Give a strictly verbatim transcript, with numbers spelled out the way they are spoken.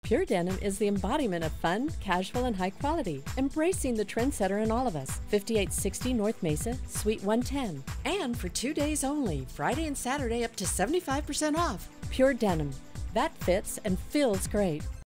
Pure Denim is the embodiment of fun, casual, and high quality, embracing the trendsetter in all of us. fifty-eight sixty North Mesa, Suite one ten. And for two days only, Friday and Saturday up to seventy-five percent off. Pure Denim. That fits and feels great.